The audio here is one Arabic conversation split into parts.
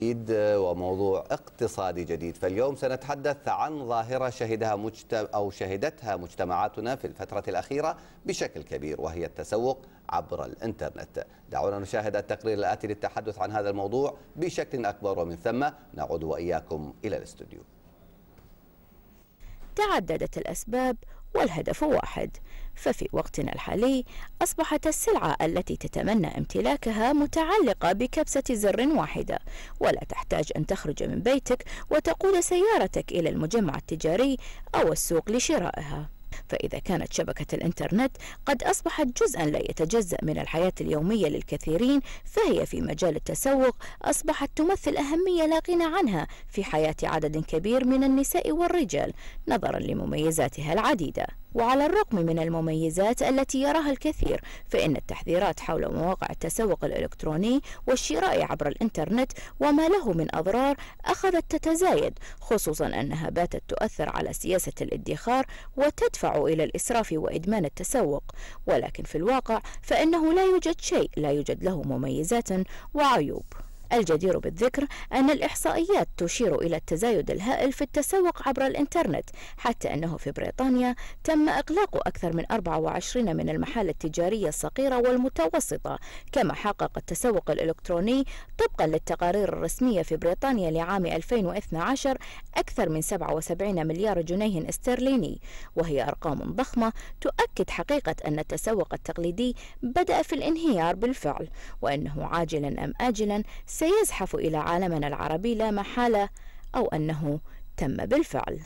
جديد وموضوع اقتصادي جديد. فاليوم سنتحدث عن ظاهرة شهدتها مجتمعاتنا في الفترة الأخيرة بشكل كبير، وهي التسوق عبر الإنترنت. دعونا نشاهد التقرير الآتي للتحدث عن هذا الموضوع بشكل أكبر، ومن ثم نعود وإياكم إلى الاستوديو. تعددت الأسباب والهدف واحد، ففي وقتنا الحالي أصبحت السلعة التي تتمنى امتلاكها متعلقة بكبسة زر واحدة، ولا تحتاج أن تخرج من بيتك وتقود سيارتك إلى المجمع التجاري أو السوق لشرائها. فإذا كانت شبكة الإنترنت قد أصبحت جزءا لا يتجزأ من الحياة اليومية للكثيرين، فهي في مجال التسوق أصبحت تمثل أهمية لا غنى عنها في حياة عدد كبير من النساء والرجال نظرا لمميزاتها العديدة. وعلى الرغم من المميزات التي يراها الكثير، فإن التحذيرات حول مواقع التسوق الإلكتروني والشراء عبر الإنترنت وما له من أضرار أخذت تتزايد، خصوصا أنها باتت تؤثر على سياسة الادخار وتدفع إلى الإسراف وإدمان التسوق. ولكن في الواقع فإنه لا يوجد شيء لا يوجد له مميزات وعيوب. الجدير بالذكر أن الإحصائيات تشير إلى التزايد الهائل في التسوق عبر الإنترنت، حتى أنه في بريطانيا تم إغلاق أكثر من 24 من المحال التجارية الصغيرة والمتوسطة. كما حقق التسوق الإلكتروني طبقا للتقارير الرسمية في بريطانيا لعام 2012 أكثر من 77 مليار جنيه استرليني، وهي أرقام ضخمة تؤكد حقيقة أن التسوق التقليدي بدأ في الانهيار بالفعل، وأنه عاجلا أم آجلا سيزحف إلى عالمنا العربي لا محالة، أو أنه تم بالفعل.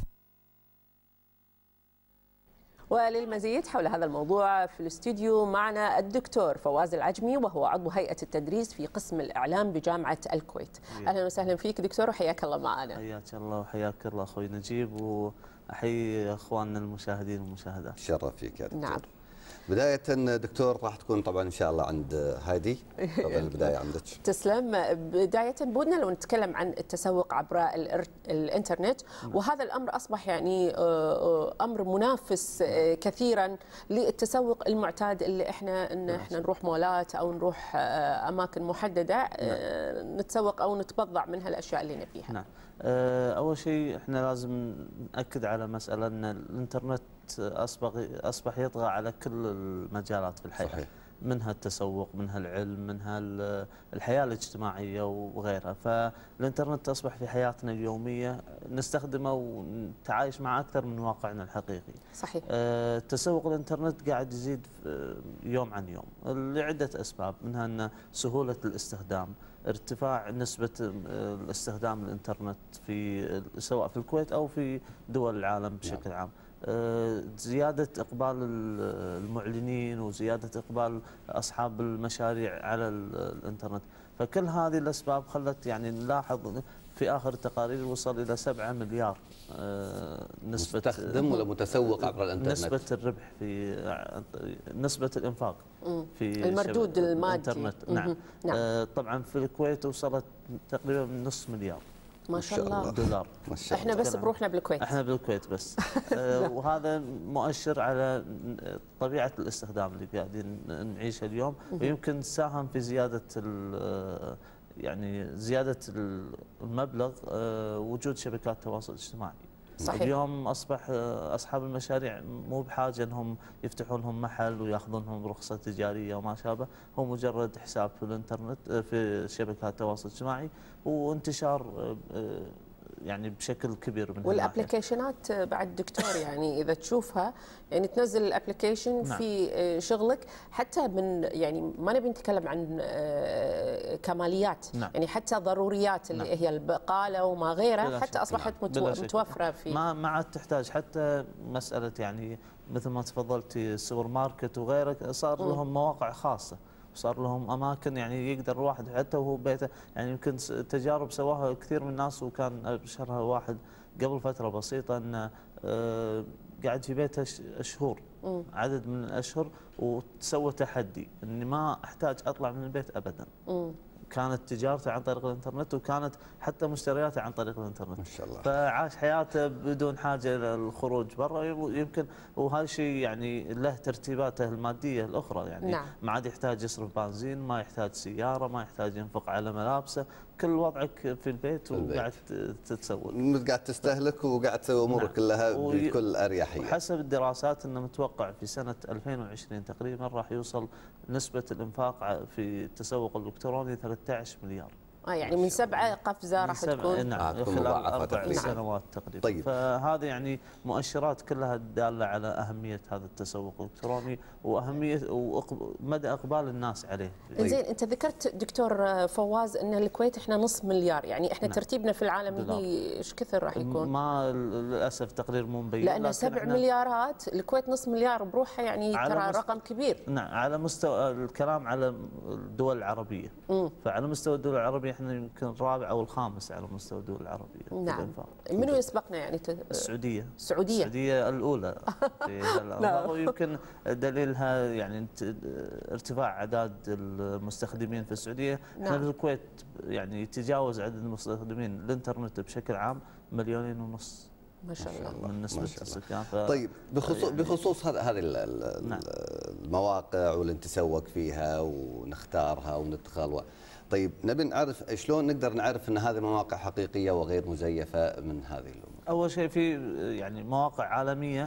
وللمزيد حول هذا الموضوع في الاستوديو معنا الدكتور فواز العجمي، وهو عضو هيئة التدريس في قسم الإعلام بجامعة الكويت. أهلا وسهلا فيك دكتور، وحياك الله معنا. حياك الله وحياك الله أخوي نجيب، وأحيي أخواننا المشاهدين والمشاهدات. شرف فيك يا دكتور. نعم. بداية دكتور راح تكون طبعا إن شاء الله عند هادي. تفضل البداية عندك. تسلم. بداية بودنا لو نتكلم عن التسوق عبر الإنترنت، وهذا الأمر أصبح يعني أمر منافس كثيرا للتسوق المعتاد اللي احنا نروح مولات أو نروح أماكن محددة نتسوق أو نتبضع منها الأشياء اللي نبيها. نعم. أول شيء احنا لازم نأكد على مسألة أن الإنترنت أصبح يطغى على كل المجالات في الحياة. صحيح. منها التسوق، منها العلم، منها الحياة الاجتماعية وغيرها. فالإنترنت أصبح في حياتنا اليومية نستخدمه ونتعايش مع أكثر من واقعنا الحقيقي. صحيح. تسوق الإنترنت قاعد يزيد يوم عن يوم لعدة أسباب، منها أن سهولة الاستخدام، ارتفاع نسبة الاستخدام الإنترنت سواء في الكويت أو في دول العالم بشكل عام، زيادة إقبال المعلنين وزيادة إقبال أصحاب المشاريع على الإنترنت. فكل هذه الأسباب خلت يعني نلاحظ في آخر التقارير وصل إلى 7 مليار نسبة مستخدم ولا متسوق عبر الإنترنت. نسبة الربح في نسبة الإنفاق في المردود المادي. الإنترنت. نعم. طبعا في الكويت وصلت تقريبا نص مليار ما شاء الله دولار. احنا بس بروحنا بالكويت. احنا بالكويت بس. وهذا مؤشر على طبيعة الاستخدام اللي قاعدين نعيشه اليوم، ويمكن ساهم في زيادة يعني زيادة المبلغ وجود شبكات التواصل الاجتماعي. صحيح. اليوم أصبح أصحاب المشاريع مو بحاجة أنهم يفتحون لهم محل ويأخذون لهم رخصة تجارية وما شابه، هو مجرد حساب في الإنترنت في شبكات التواصل الاجتماعي وانتشار يعني بشكل كبير من والابلكيشنات بعد دكتور، يعني اذا تشوفها يعني تنزل الابلكيشن. نعم. في شغلك حتى من يعني ما نبي نتكلم عن كماليات. نعم. يعني حتى ضروريات اللي نعم. هي البقاله وما غيرها حتى اصبحت متوفره في ما عاد تحتاج حتى مساله يعني مثل ما تفضلتي السوبر ماركت وغيره، صار لهم مواقع خاصه، صار لهم اماكن يعني يقدر الواحد حتى وهو ببيته. يعني يمكن تجارب سواها كثير من الناس، وكان ابشرها واحد قبل فتره بسيطه انه قاعد في بيته شهور، عدد من الاشهر، وسوى تحدي اني ما احتاج اطلع من البيت ابدا. كانت تجارته عن طريق الانترنت، وكانت حتى مشترياته عن طريق الانترنت. ما شاء الله. فعاش حياته بدون حاجه للخروج برا، يمكن وهذا الشيء يعني له ترتيباته الماديه الاخرى. يعني نعم. ما عاد يحتاج يصرف بنزين، ما يحتاج سياره، ما يحتاج ينفق على ملابسه، كل وضعك في البيت وقاعد تتسوق، قاعد تستهلك وقاعد تسوي امورك كلها بكل اريحيه. وحسب الدراسات انه متوقع في سنه 2020 تقريبا راح يوصل نسبه الانفاق في التسوق الالكتروني 13 مليار. يعني من 7 قفزه راح تكون. نعم، خلال 4 سنوات تقريبا. طيب. فهذا يعني مؤشرات كلها داله على اهميه هذا التسوق الالكتروني واهميه ومدى اقبال الناس عليه. طيب. زين، انت ذكرت دكتور فواز ان الكويت احنا نصف مليار، يعني احنا ترتيبنا في العالم هي ايش كثر راح يكون؟ ما للاسف تقرير مو مبين، لان 7 مليارات، الكويت نصف مليار بروحها، يعني ترى رقم كبير. نعم، على مستوى الكلام على الدول العربيه. فعلى مستوى الدول العربيه احنا يمكن الرابع او الخامس على مستوى الدول العربيه. نعم. منو يسبقنا يعني؟ السعوديه. السعوديه الاولى في هالامر، ويمكن دليلها يعني ارتفاع اعداد المستخدمين في السعوديه. احنا في الكويت يعني يتجاوز عدد المستخدمين الانترنت بشكل عام 1.5 مليون ما شاء الله من نسبة السكان. طيب، بخصوص هذه المواقع واللي نتسوق فيها ونختارها وندخل طيب، نبي نعرف شلون نقدر نعرف ان هذه مواقع حقيقيه وغير مزيفه من هذه الامور. اول شيء في يعني مواقع عالميه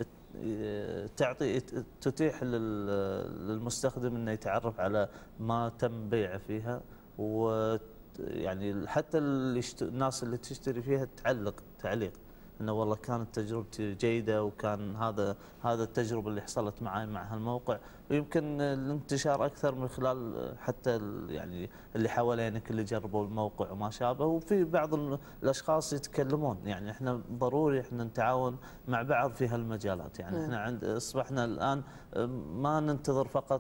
تتيح للمستخدم انه يتعرف على ما تم بيعه فيها، ويعني حتى الناس اللي تشتري فيها تعليق انه والله كانت تجربتي جيده، وكان هذا التجربه اللي حصلت معي مع هالموقع. ويمكن الانتشار اكثر من خلال حتى يعني اللي حوالينك اللي جربوا الموقع وما شابه، وفي بعض الاشخاص يتكلمون. يعني احنا ضروري احنا نتعاون مع بعض في هالمجالات. يعني احنا اصبحنا الان ما ننتظر فقط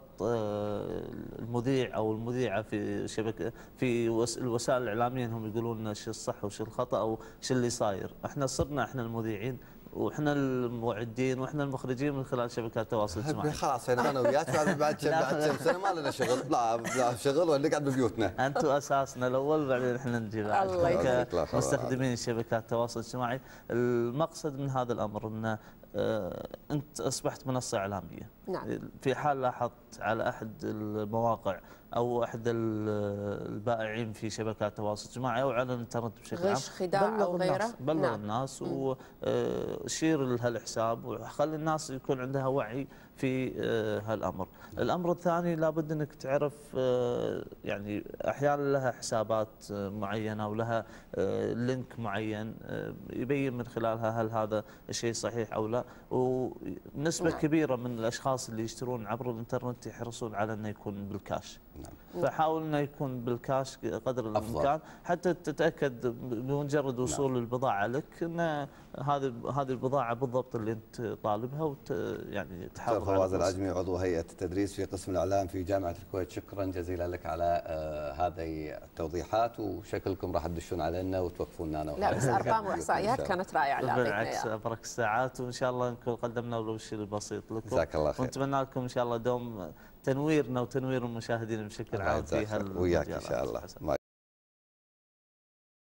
المذيع او المذيعه في شبكه في الوسائل الاعلاميه انهم يقولون لنا شو الصح وش الخطا او شو اللي صاير. احنا صرنا احنا المذيعين واحنا المعدين واحنا المخرجين من خلال شبكات التواصل الاجتماعي. خلاص انا وياك بعد كم سنه ما لنا شغل، لا شغل ولا نقعد ببيوتنا. انتم اساسنا الاول، بعدين احنا نجي بعد كمستخدمين شبكات التواصل الاجتماعي. المقصد من هذا الامر انه انت اصبحت منصه اعلاميه. نعم. في حال لاحظت على احد المواقع او احد البائعين في شبكات التواصل الاجتماعي او على الانترنت بشكل عام، غش، خداع او غيره، بلغ الناس وشير لهالحساب وخلي الناس يكون عندها وعي في هالامر. الامر الثاني لابد انك تعرف يعني احيانا لها حسابات معينه ولها لينك معين يبين من خلالها هل هذا الشيء صحيح او لا. ونسبه كبيره من الاشخاص اللي يشترون عبر الانترنت يحرصون على انه يكون بالكاش. فحاول انه يكون بالكاش قدر الامكان حتى تتاكد بمجرد وصول البضاعه لك ان هذه البضاعه بالضبط اللي انت طالبها يعني تحافظ على فواز العجمي، عضو هيئه التدريس في قسم الاعلام في جامعه الكويت، شكرا جزيلا لك على هذه التوضيحات، وشكلكم راح تدشون علينا وتوقفون انا. لا بس ارقام واحصائيات كانت رائعه. بالعكس ابرك الساعات، وان شاء الله نكون قدمنا ولو الشيء البسيط لكم. جزاك الله خير. ونتمنى لكم ان شاء الله دوم تنويرنا وتنوير المشاهدين بشكل عام في وياك ان شاء الله.